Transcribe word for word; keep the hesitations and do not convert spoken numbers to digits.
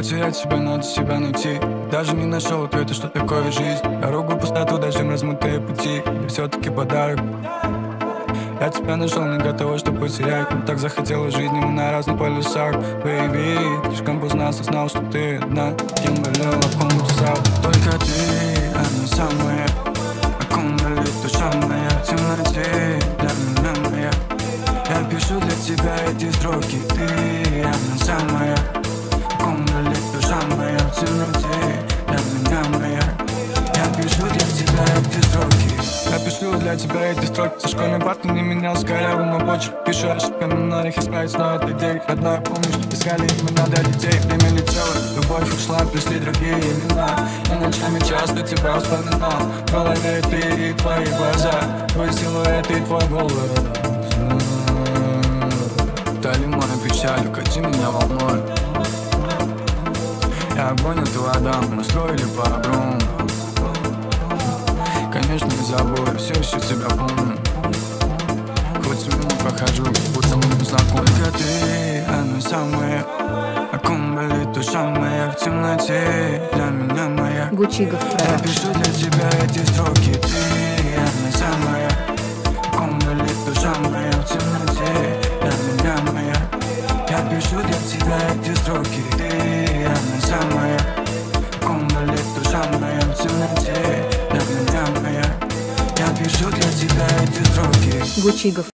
потерять себя, надо себя найти. Даже не нашел ответа, что такое жизнь. Дорогу пустоту, дождем размытые пути. И все-таки подарок. Я тебя нашел не для того, чтобы потерять. Но так захотела жизни, мы на разных полюсах. Baby, слишком поздно осознал, что ты одна. Кем болел, о ком писал. Только ты, она самая. О ком болит душа моя в темноте, для меня моя. Я пишу для тебя эти строки. Ты, она самая. О ком болит душа моя в темноте, для меня моя. Я пишу для тебя эти строки. Я пишу для тебя эти строки. Со школьной парты не менял с корявым, но почерк. Пишу ошибками, на их исправить, но это день. Родная, помнишь, искали имена для детей. Время летело, любовь ушла, пришли другие имена. Я ночами часто тебя вспоминал. В голове ты и твои глаза, твой силуэт и твой голос. Дали мою печаль, укати меня волной. Я огонь, а ты вода, мы строили по-доброму. Конечно, не забыл, все еще тебя помню. Хоть мимо прохожу, будто мы не знакомы. Только ты, она самая. О ком болит душа моя в темноте, для меня моя. Гучигов. Я пишу для тебя эти строки. Ты, она самая. О ком болит душа моя в темноте, для меня моя. Я пишу для тебя эти строки. Ты, она самая. О ком болит душа моя в темноте, для меня моя. Я пишу для тебя эти строки. Гучигов.